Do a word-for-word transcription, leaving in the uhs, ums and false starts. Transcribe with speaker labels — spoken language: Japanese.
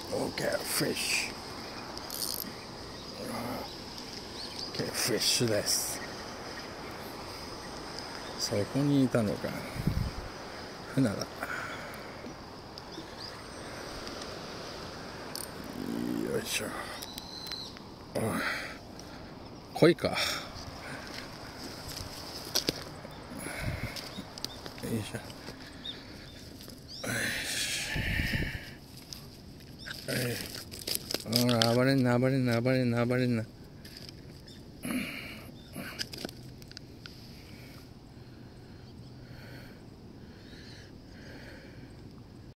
Speaker 1: Okay, fish. Okay, fish です。そこにいたのか。船だ。よいしょ。濃いか。よいしょ。ほら、暴れんな、暴れんな、暴れんな、暴れんな。